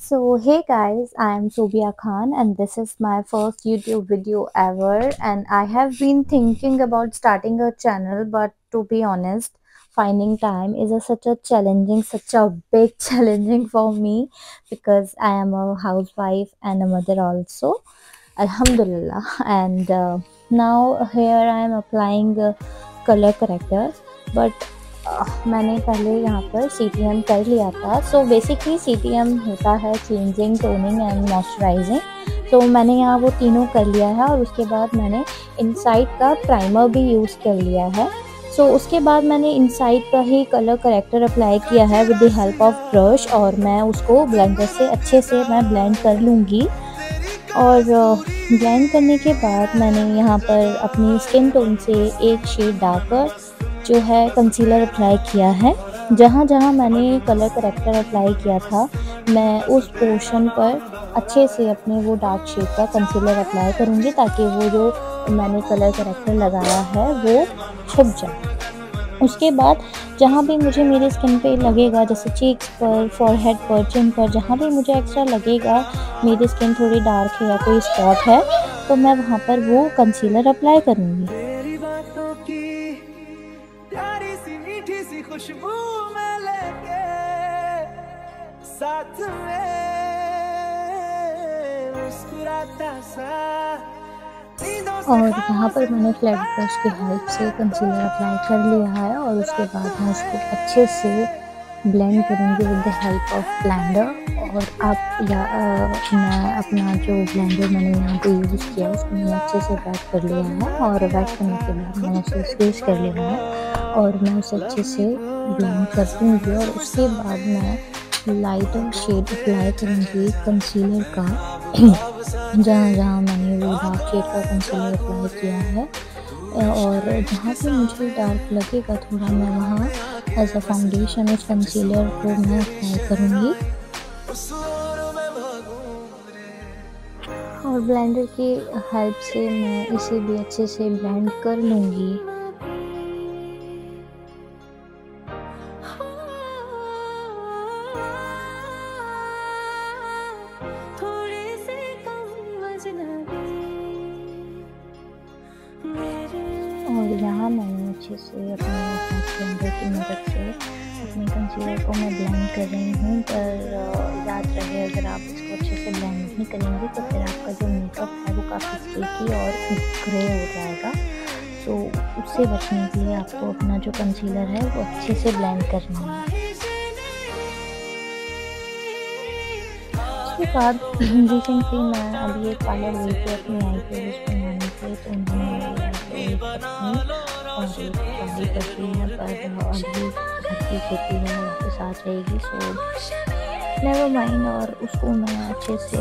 So, hey guys, I am Sobia Khan, and this is my first YouTube video ever. And I have been thinking about starting a channel, but to be honest, finding time is such a challenging, such a big challenging for me because I am a housewife and a mother also. Alhamdulillah. And now here I am applying color corrector, but मैंने पहले यहाँ पर CTM कर लिया था. So basically CTM होता है cleansing, toning and moisturising. तो मैंने यहाँ वो तीनों कर लिया है और उसके बाद मैंने इनसाइड का प्राइमर भी यूज़ कर लिया है. सो उसके बाद मैंने इनसाइड का ही कलर करेक्टर अप्लाई किया है with the help of brush, और मैं उसको ब्लेंडर से अच्छे से मैं ब्लेंड कर लूँगी. और ब्लेंड करने के बाद मैंने यहाँ पर अपनी स्किन टोन से एक शेड डार्कर जो है कंसीलर अप्लाई किया है. जहाँ जहाँ मैंने कलर करेक्टर अप्लाई किया था मैं उस पोर्शन पर अच्छे से अपने वो डार्क शेड का कंसीलर अप्लाई करूँगी ताकि वो जो मैंने कलर करेक्टर लगाया है वो छुप जाए. उसके बाद जहाँ भी मुझे मेरी स्किन पे लगेगा, जैसे चीक्स पर, फॉरहेड पर, चिन पर, जहाँ भी मुझे एक्स्ट्रा लगेगा मेरी स्किन थोड़ी डार्क है या कोई स्पॉट है, तो मैं वहाँ पर वो कंसीलर अप्लाई करूँगी. खुशबू में लेके साथ में मुस्कुराता सा. और यहाँ पर मैंने फ्लैट ब्रश की हेल्प से कंसीलर अप्लाई कर लिया है और उसके बाद मैं उसको अच्छे से ब्लेंड करूँगी with the help of blender. और आप मैं अपना जो ब्लेंडर मैंने यहाँ पे यूज़ किया उसको मैंने अच्छे से वेट कर लिया है, और वेट करने के बाद मैंने उसे स्क्वीज कर लिया है और मैं उसे अच्छे से ब्लेंड कर दूँगी. और उसके बाद मैं लाइटर शेड अप्लाई करूँगी कंसीलर का जहाँ जहाँ मैंने वो डार्क शेड का कंसीलर अप्लाई किया है. और जहाँ पे मुझे डार्क लगेगा थोड़ा मैं वहाँ एज अ फाउंडेशन उस कंसीलर को मैं अप्लाई करूँगी. और ब्लेंडर की हेल्प से मैं इसे भी अच्छे से ब्लेंड कर लूँगी. और यहाँ मैंने अच्छे से अपने ब्लेंडर की मदद से अपने कंसीलर को मैं ब्लेंड कर रही हूँ. पर याद रहे, अगर आप इसको अच्छे से ब्लेंड नहीं करेंगे तो फिर आपका जो मेकअप है वो काफ़ी स्टिकी और ग्रे हो जाएगा. तो उससे बचने के लिए आपको अपना जो कंसीलर है वो अच्छे से ब्लेंड करना है. उसके बाद रिसेंटली मैं अभी एक पार्लर गई थी अपनी आईब्रोज बनाने के लिए, तो उन्होंने और एक शादी करती है पर अभी घर की खेती है वापस आ जाएगी. So never mind. और उसको मैं अच्छे से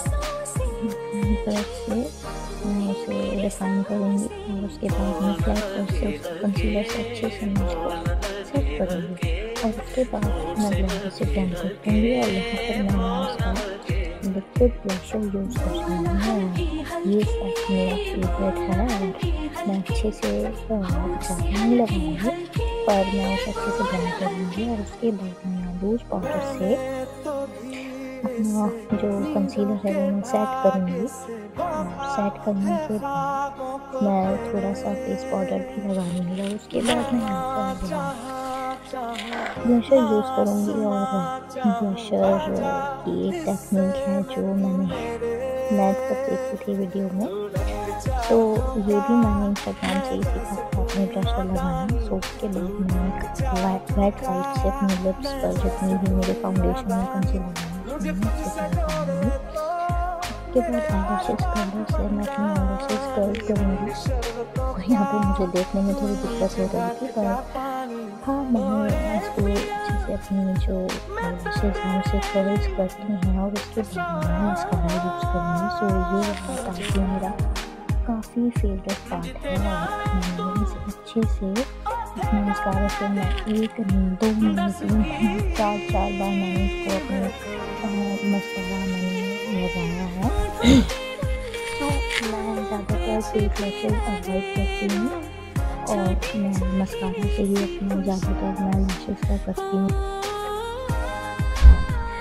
ब्रश से मैं उसे डिफाइन करूँगी और उसके बाद मैं फ्लैट ब्रश से उस कंसीलर से अच्छे से मैं उसको सेट करूँगी. और उसके बाद मैं ब्लेंडर से ब्लेंड कर दूँगी. और यहाँ पर मैंने उसका लिक्विड ब्लशर यूज़ कर रही हूँ. ये सब मेरा फेवरेट है और मैं अच्छे से ज़्यादा नहीं लगाऊँगी पर मैं उसे अच्छे से ब्लेंड करूँगी. और उसके बाद मैं लूज पाउडर से अपना जो कंसीलर है वो मैं सेट करूँगी. और सेट करने के बाद मैं थोड़ा सा फेस पाउडर भी लगा लूँगी. और उसके बाद मैं यहाँ पर ब्लशर यूज़ करूँगी. और ब्लशर की एक टेक्निक है जो मैंने नेट पर देखी थी वीडियो में, तो ये भी मैंने इंस्टाग्राम से ही सीखा था अपने ब्लशर लगाना. सो उसके बाद मैंने वेट वाइट से अपने लिप्स पर जितनी भी मेरे फाउंडेशन में कंसीलर है उसमें अच्छे से लगाऊँगी. उसके बाद आईलैशेस कलर से मैं अपनी आईलैशेस कर्ल करूँगी. और यहाँ पे मुझे देखने में थोड़ी दिक्कत हो रही थी पर हाँ मैंने इसको अच्छे से अपनी जो आईलैशेस हैं उसे कर्ल्स करती हैं. और उसके बाद मैं मस्कारा यूज़ करूँगी. सो ये काफ़ी मेरा काफ़ी फेवरेट पार्ट है. और मैंने इसे अच्छे से अपने मस्कारा से मैं 1, 2 मिनट 3 4 बार मैंने इसको अपने मस्कारा मैंने लगाया है. तो मैं ज़्यादातर फेस लैशेस अवॉइड करती हूँ और मैं मस्कारा से ही अपना ज़्यादातर मैं लैशेस का करती हूँ.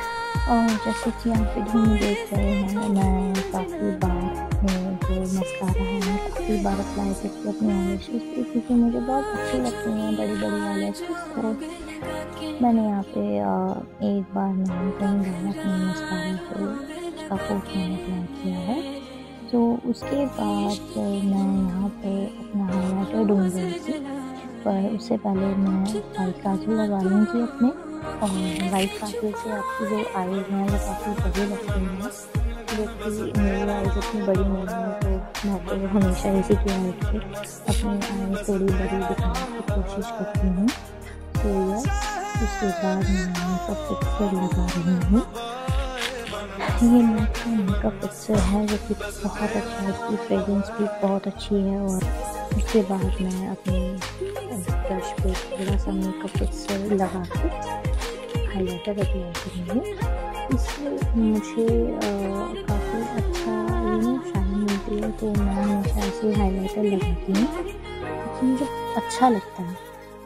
और जैसे कि आप वीडियो में देख रहे हैं, मैं काफ़ी बार जो मस्कारा है मैं काफ़ी बार अप्लाई करती हूँ अपनी आईलैशेज़ पे, क्योंकि मुझे बहुत अच्छी लगती हैं बड़ी बड़ी आईलैशेज़। तो मैंने यहाँ पे एक बार मैंने कहीं गया अपने मस्कारा जो उसका कोट मैंने अप्लाई किया है। तो उसके बाद मैं यहाँ पे अपना हाईलाइटर ढूंढ रही थी, पर उससे पहले मैं वाइट काजल लगा लूँगी अपने। और वाइट काजल से आपकी जो आईज हैं वो काफ़ी बड़ी लगती हैं, जबकि मेरी आईज इतनी बड़ी नहीं है, तो मैं तो हमेशा इसी की हाइट पे अपनी आईज थोड़ी बड़ी दिखाने की कोशिश करती हूँ। तो यस, उसके बाद मैं मेकअप फिक्सर लगा रही हूँ। ये मेकअप फिक्सर है जो कि बहुत अच्छा है, इसकी फ्रेगरेंस भी बहुत अच्छी है। और उसके बाद मैं अपने ब्रश पे थोड़ा सा मेकअप फिक्सर लगा के हाइलाइटर अप्लाई करूँगी। इससे मुझे काफ़ी अच्छा शाइन मिलती है, तो मैं हमेशा ऐसे हाइलाइटर लगाती हूँ क्योंकि मुझे अच्छा लगता है।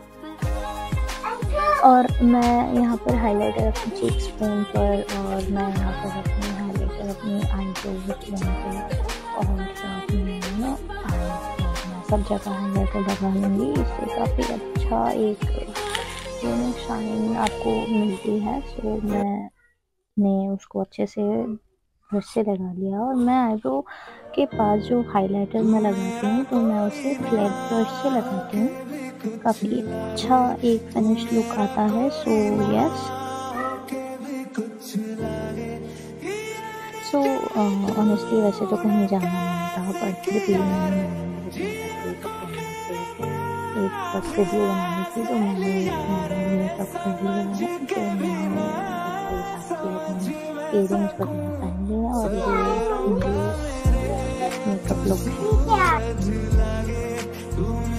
और मैं यहाँ पर हाइलाइटर अपनी चीक्स बोन पर, और मैं यहाँ पर अपनी हाइलाइटर अपनी आईब्रोज बोन पर और अपनी सब जगह हाइलाइटर लगा लूँगी। इससे काफ़ी अच्छा एक शाइन आपको मिलती है। सो मैंने उसको अच्छे से ब्रश से लगा लिया, और मैं आईब्रो के पास जो हाइलाइटर मैं लगाती हूँ तो मैं उसे फ्लैट ब्रश से लगाती हूँ, काफ़ी अच्छा एक फिनिश लुक आता है। सो यस, सो ऑनेस्टली वैसे तो कहीं जाना नहीं था, पर फिर भी मैंने एक वीडियो बनानी थी, तो मैंने मेकअप कर लिया है। तो मैंने इयरिंग्स वगैरह पहन लिया, और ये मेकअप लुक है।